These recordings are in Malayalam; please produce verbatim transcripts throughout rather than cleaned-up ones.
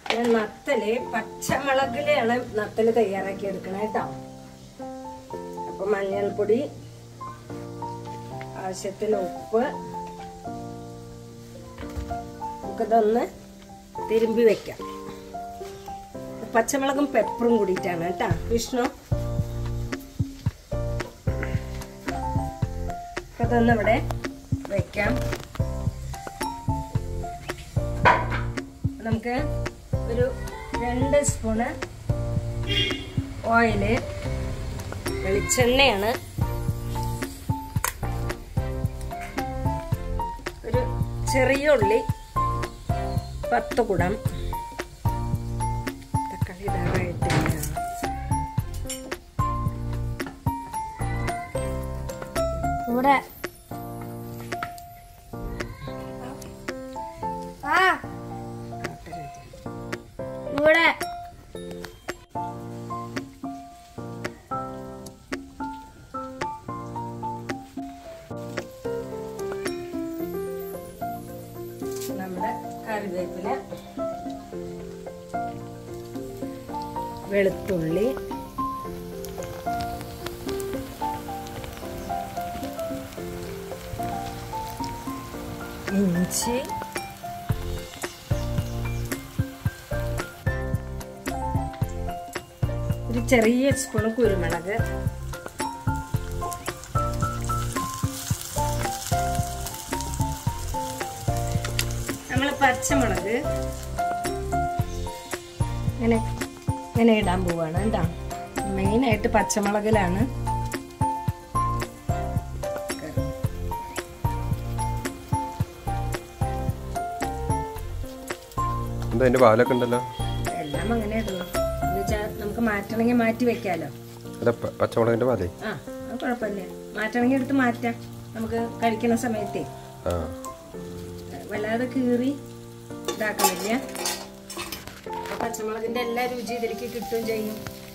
നത്തല് പച്ചമുളകിലാണ് നത്തല് തയ്യാറാക്കി എടുക്കണേ കേട്ടോ. അപ്പൊ മഞ്ഞൾപ്പൊടി, ആവശ്യത്തിന് ഉപ്പ്, നമുക്കിതൊന്ന് തിരുമ്പി വെക്കാം. പച്ചമുളകും പെപ്പറും കൂടിയിട്ടാണ് കേട്ടോ വിഷ്ണു. അതൊന്ന് ഇവിടെ വെക്കാം. നമുക്ക് ഒരു രണ്ട് സ്പൂണ് ഓയില്, വെളിച്ചെണ്ണയാണ്, ഒരു ചെറിയ ഉള്ളി പത്ത് കുടം, തക്കാളി ഇടാറായിട്ടില്ല, ഇവിടെ ഇവിടെ നമ്മുടെ കറിവേപ്പില, വെളുത്തുള്ളി, ഇഞ്ചി, ഒരു ചെറിയ സ്പൂൺ കുരുമുളക്, നമ്മൾ പച്ചമുളക് ഇങ്ങനെ ഇങ്ങനെ ഇടാൻ പോവാണ് കേട്ടോ. മെയിനായിട്ട് പച്ചമുളകിലാണ്. പാലൊക്കെ ഉണ്ടല്ലോ, എല്ലാം അങ്ങനെ ഇടണം. നമുക്ക് മാറ്റണമെങ്കിൽ മാറ്റി വെക്കാലോ. പച്ചമുളകിന്റെ പാലേ ആ അത് കുഴപ്പമില്ല, മാറ്റണമെങ്കിൽ എടുത്ത് മാറ്റാം. നമുക്ക് കഴിക്കുന്ന സമയത്തേ വല്ലാതെ കീറി ഇതാക്കണില്ല. പച്ചമുളകിന്റെ എല്ലാ രുചി ഇതിലേക്ക് കിട്ടുകയും ചെയ്യും.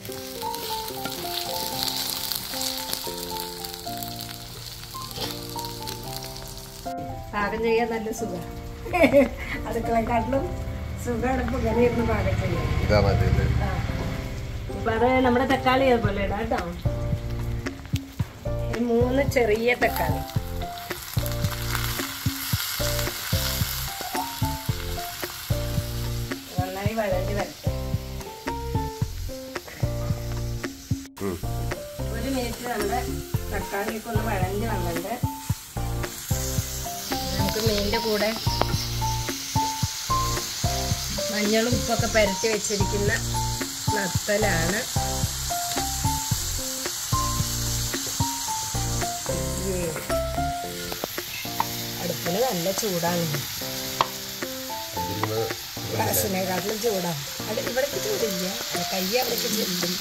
പാകം ചെയ്യാൻ നല്ല സുഖം. അടുക്കളക്കാട്ടിലും സുഖമാണ് ഇപ്പൊ ഇങ്ങനെ ഇരുന്ന് പാകം ചെയ്യാൻ. അപ്പൊ അത് നമ്മുടെ തക്കാളി അതുപോലെ ഇടാം കേട്ടോ. മൂന്ന് ചെറിയ തക്കാളി, നന്നായി വഴഞ്ഞ് വരട്ടെ. ഒരു മിനിറ്റ് നമ്മുടെ തക്കാളിയൊക്കെ ഒന്ന് വഴഞ്ഞ് വന്നിട്ട് നമുക്ക് മീനിന്റെ കൂടെ മഞ്ഞളും ഉപ്പൊക്കെ പരത്തി വെച്ചിരിക്കുന്ന നത്തലാണ്. അടുപ്പിന് നല്ല ചൂടാണ്, ഗ്യാസിനെക്കാട്ടിലും ചൂടാണ്. അത് ഇവിടേക്ക് ചൂടില്ല, കൈ അവിടേക്ക് ചെല്ലും.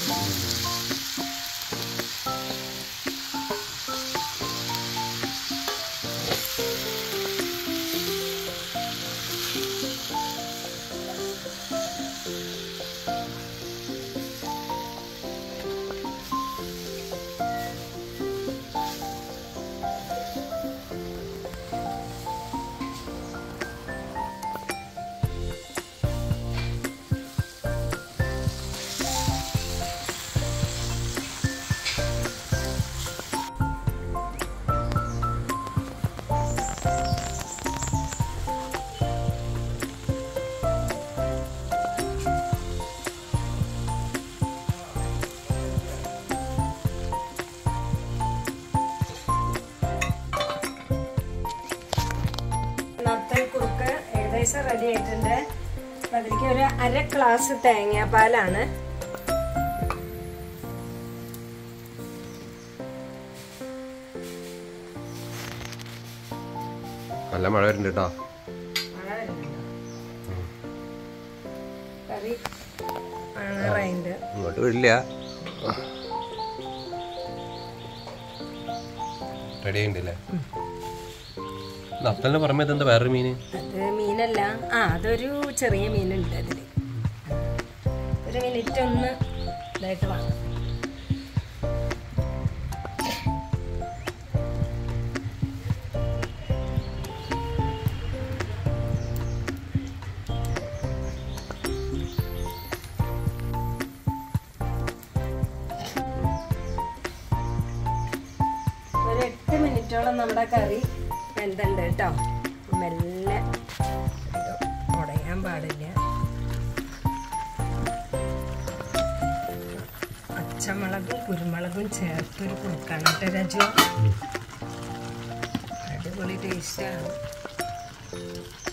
നത്തൽ കുറുക്ക് ഏകദേശം റെഡി ആയിട്ടുണ്ട്. അപ്പൊ അതിലേക്ക് ഒരു അര ഗ്ലാസ് തേങ്ങാപ്പാലാണ്. നല്ല മഴ വരുന്നുണ്ട് കേട്ടോ. മഴ വരുന്നുണ്ടോ? കറി ആണാറായിണ്ട്. ഇങ്ങോട്ട് വരില്ല. റെഡി ആയിണ്ടല്ലേ. നത്തലിന് പുറമെ ഇതെന്താ വേറൊരു മീന്? അത് മീനല്ല, ആ അതൊരു ചെറിയ മീനുണ്ട് അതില്. ഒരു മിനിറ്റ് ഒന്ന് ഇതായിട്ട് വേണം. മിനിറ്റോളം നമ്മുടെ കറി വെന്തുണ്ട് കേട്ടോ. മെല്ലെ ഉടയാൻ പാടില്ല. പച്ചമുളകും കുരുമുളകും ചേർത്തൊരു കുറുക്കാണ് കേട്ടോ രാജു. അടിപൊളി ടേസ്റ്റാണ്.